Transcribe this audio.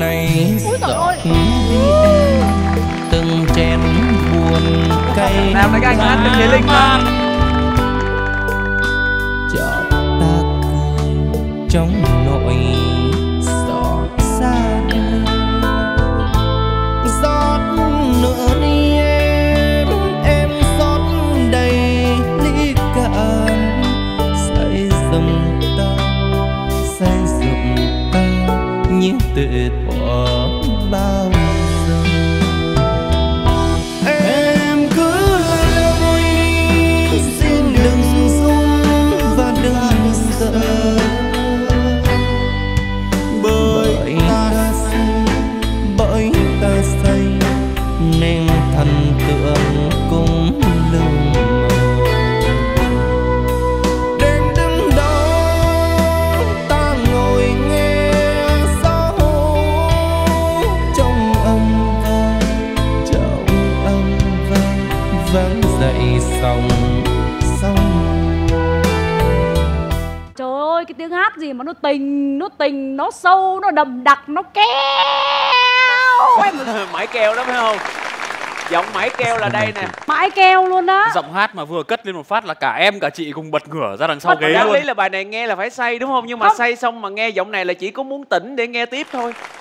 này giọt em từng chén buồn cay. Nào này các anh hát Thế Linh mà. Chợt ta cười trong nỗi xót xa. Giọt nữa đi em xót đầy ly cạn. Say dầm ta như tự thuở bao giờ. Em cứ lôi xin đừng run và đừng sợ, bởi ta say nên thần tượng cũng lưng mờ. Đêm đứng đó ta ngồi nghe gió trong âm vang dậy sóng. Trời ơi, cái tiếng hát gì mà nó tình, nó sâu, nó đậm đặc, nó keo. Mãi keo đó phải không? Giọng mãi keo là đây nè. Mãi keo luôn đó. Giọng hát mà vừa cất lên một phát là cả em cả chị cùng bật ngửa ra đằng sau ghế Đáng luôn. lý là bài này nghe là phải say đúng không? Nhưng mà say xong mà nghe giọng này là chỉ có muốn tỉnh để nghe tiếp thôi.